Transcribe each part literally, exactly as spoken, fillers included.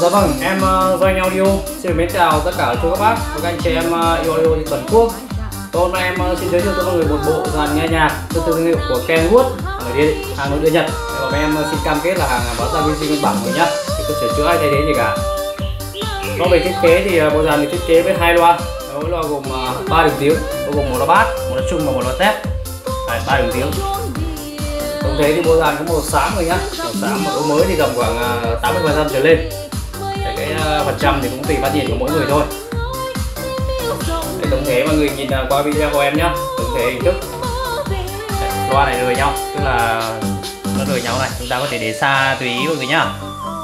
Dạ vâng, em uh, Doanh Audio xin mến chào tất cả chú các bác và các anh chị em uh, yêu audio trên toàn quốc. Hôm nay em uh, xin giới thiệu cho mọi người một bộ dàn nghe nhạc từ thương hiệu của Kenwood, hàng nội địa, hàng nội địa Nhật. Và em uh, xin cam kết là hàng báo ra nguyên sinh nguyên bản rồi nhá, thì không sửa chữa hay thay thế gì cả. Có về thiết kế thì uh, bộ dàn được thiết kế với hai loa, mỗi loa gồm ba uh, đường tiếng, bao gồm một loa bass, một loa trung và một loa tép. ba đường tiếng. Tổng thể thì bộ dàn có màu xám rồi nhá, màu xám, màu mới thì tầm khoảng uh, tám mươi phần trăm trở lên. Đấy, cái uh, phần trăm thì cũng tùy phát nhiệt của mỗi người thôi. Đấy, tổng thể mọi người nhìn uh, qua video của em nhá, tổng thể hình thức. Đấy, loa này rời nhau, tức là nó rời nhau này, chúng ta có thể để xa tùy ý mọi người nhá.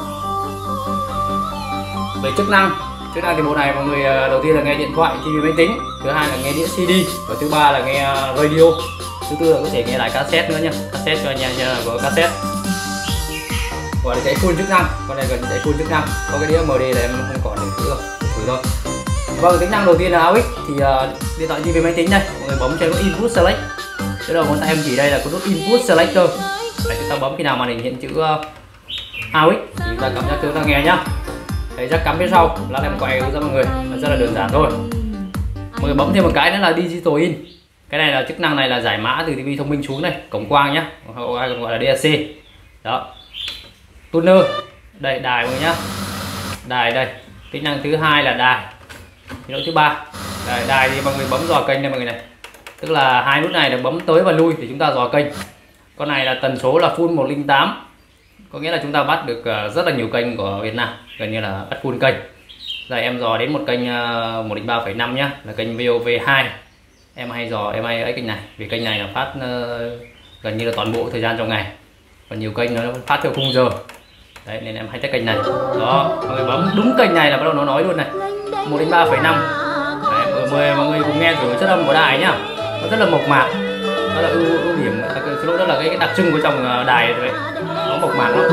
Về chức năng, chức năng thì bộ này mọi người uh, đầu tiên là nghe điện thoại, ti vi, máy tính, thứ hai là nghe đĩa xê đê và thứ ba là nghe uh, radio. Thứ tư là có thể nghe lại cassette nữa nhá, cassette cho anh em nha, có cassette. Gọi là chạy full chức năng, con này gần chạy full chức năng. Có cái đĩa em đê là em không còn để thử rồi, thử thôi. Vâng, tính năng đầu tiên là a u ích thì uh, điện thoại, ti vi, máy tính đây, mọi người bấm trên nút input select. Cái đầu ngón tay em chỉ đây là có nút input selector. Đấy, chúng ta bấm khi nào màn hình hiện chữ uh, a u ích thì chúng ta cắm ra chúng ta nghe nhá. Đấy, jack cắm phía sau, lát em quay hướng dẫn mọi người, nó rất là đơn giản thôi. Mọi người bấm thêm một cái nữa là digital in. Cái này là chức năng này là giải mã từ ti vi thông minh xuống này, cổng quang nhá, hay còn gọi là đê a xê. Đó. Tuner. Đây, đài mọi người nhá. Đài đây. Tính năng thứ hai là đài. Tính năng thứ ba. Đài, đài thì mọi người bấm dò kênh đây mọi người này. Tức là hai nút này là bấm tới và lui thì chúng ta dò kênh. Con này là tần số là full một không tám. Có nghĩa là chúng ta bắt được rất là nhiều kênh của Việt Nam, gần như là bắt full kênh. Đây em dò đến một kênh một không ba phẩy năm nhá, là kênh vê o vê hai. Em hay dò em hay ấy kênh này, vì kênh này là phát uh, gần như là toàn bộ thời gian trong ngày, còn nhiều kênh nó phát theo khung giờ. Đấy, nên em hay test kênh này. Đó, mọi người bấm đúng kênh này là bắt đầu nó nói luôn này, một không ba phẩy năm. Đấy, mời mọi người cùng nghe thử chất âm của đài nhá, nó rất là mộc mạc, đó là ưu, ưu điểm, cái lỗi đó là cái, cái đặc trưng của trong đài đấy, nó mộc mạc lắm.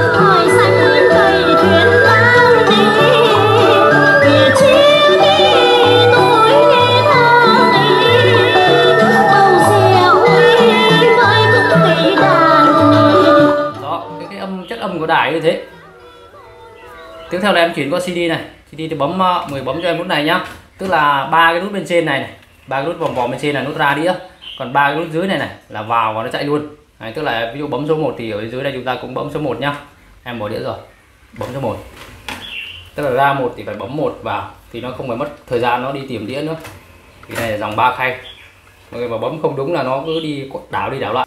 Âm của đài như thế. Tiếp theo là em chuyển qua xê đê này, xê đê thì bấm mười bấm cho em nút này nhá, tức là ba cái nút bên trên này này, ba cái nút vòng vòng bên trên là nút ra đĩa, còn ba cái nút dưới này này là vào và nó chạy luôn. Đấy, tức là ví dụ bấm số một thì ở dưới đây chúng ta cũng bấm số một nhá. Em mở đĩa rồi, bấm số một, tức là ra một thì phải bấm một vào thì nó không phải mất thời gian nó đi tìm đĩa nữa. Thì này là dòng ba khay, mọi người mà bấm không đúng là nó cứ đi đảo đi đảo lại.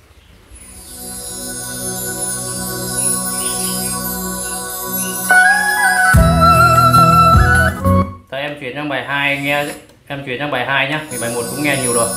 Em chuyển sang bài hai nghe, em chuyển sang bài hai nhá, vì bài một cũng nghe nhiều rồi.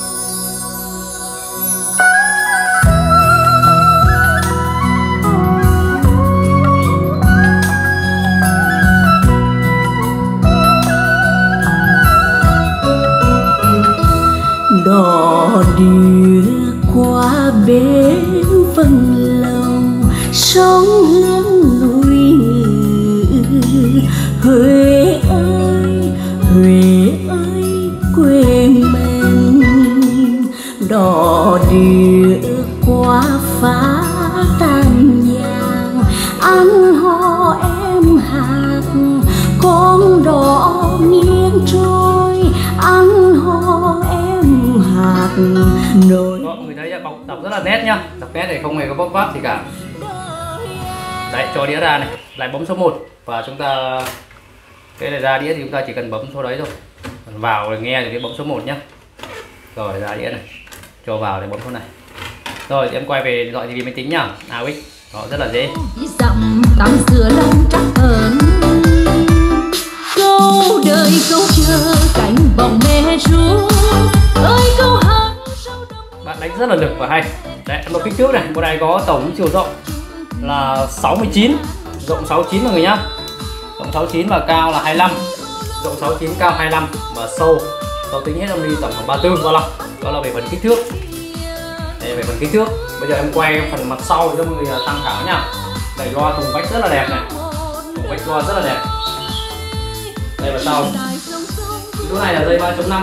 Đò đưa qua bến vân lâu, sóng hướng núi ngự. Huế ơi, Huế ơi, quê mình. Đò đưa qua phá tan nhàng, ăn hò em hạt, con đò nghiêng trôi, ăn hò em hạt nồi. Đó, người thấy bọc đọc rất là nét nhá, đọc nét này không hề có bóp phát gì cả. Đấy, cho đĩa ra này, lại bấm số một và chúng ta cái này ra đĩa thì chúng ta chỉ cần bấm số đấy thôi, còn vào để nghe thì bấm số một nhá. Rồi ra đĩa này, cho vào để bấm số này. Rồi em quay về gọi ti vi máy tính nhá, a u ích, đó rất là dễ. Dặm tắm sữa lòng trắc ẩn, câu đời câu chờ cánh bóng mẹ ru ơi câu hát. Bạn đánh rất là lực và hay. Đấy, một kích thước này, bộ này có tổng chiều rộng là sáu mươi chín, rộng sáu mươi chín mọi người nhá. Rộng sáu mươi chín và cao là hai mươi lăm. Rộng sáu mươi chín, cao hai mươi lăm và sâu sâu tính hết âm đi tầm khoảng ba mươi tư ba mươi lăm. Đó là về phần kích thước. Đây về phần kích thước. Bây giờ em quay phần mặt sau cho mọi người tham khảo nhá. Đây loa thùng vách rất là đẹp này. Thùng vách loa rất là đẹp. Đây và sau. Cái này là dây ba chấm năm.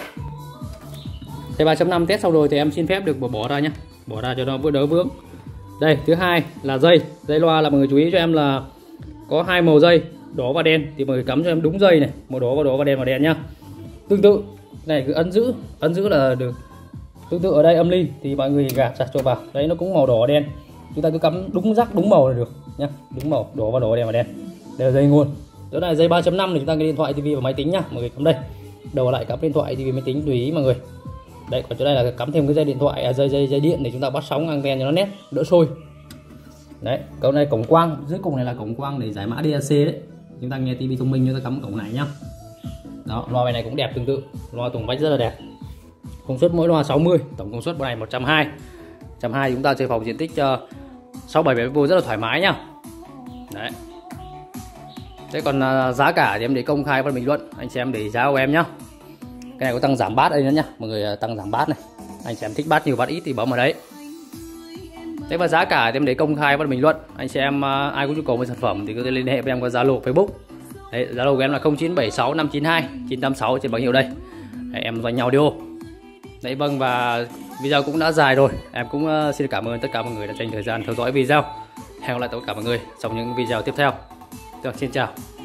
Dây ba chấm năm test xong rồi thì em xin phép được bỏ bỏ ra nhé, bỏ ra cho nó vừa đỡ vướng. Đây, thứ hai là dây. Dây loa là mọi người chú ý cho em là có hai màu dây, đỏ và đen, thì mọi người cắm cho em đúng dây này, màu đỏ và đỏ và đen và đen nhá. Tương tự này cứ ấn giữ, ấn giữ là được. Tương tự ở đây âm ly thì mọi người gạt chặt cho vào. Đấy nó cũng màu đỏ đen. Chúng ta cứ cắm đúng rắc đúng màu là được nhá. Đúng màu, đỏ và đỏ đen và đen. Đây là dây nguồn. Chỗ này dây ba chấm năm thì chúng ta nghe điện thoại, tivi và máy tính nhá. Mọi người cắm đây. Đầu lại cắm điện thoại, tivi, máy tính tùy ý mọi người. Đấy, còn chỗ đây là cắm thêm cái dây điện thoại, à, dây dây dây điện để chúng ta bắt sóng anten cho nó nét, đỡ sôi. Đấy, câu này cổng quang, dưới cùng này là cổng quang để giải mã đê a xê đấy. Chúng ta nghe tivi thông minh chúng ta cắm cổng này nhá. Đó, loa bài này cũng đẹp tương tự, loa tùng vách rất là đẹp. Công suất mỗi loa sáu mươi, tổng công suất bộ này một trăm hai mươi. một trăm hai mươi chúng ta chơi phòng diện tích uh, sáu bảy mét vuông rất là thoải mái nhá. Đấy. Thế còn uh, giá cả thì em để công khai phần bình luận, anh xem để giá của em nhá. Cái này có tăng giảm bát đây nữa nhá, mọi người uh, tăng giảm bát này. Anh xem thích bát nhiều bát ít thì bấm vào đấy. Thế và giá cả thì em để công khai phần bình luận, anh xem uh, ai có nhu cầu về sản phẩm thì có thể liên hệ với em qua Zalo, Facebook. Đấy, Zalo của em là không chín bảy sáu năm chín hai chín tám sáu trên bảng hiệu đây. Đấy, em doanh nhau đi ô. Đấy vâng, và video cũng đã dài rồi. Em cũng uh, xin cảm ơn tất cả mọi người đã dành thời gian theo dõi video. Hẹn gặp lại tất cả mọi người trong những video tiếp theo. Được, xin chào.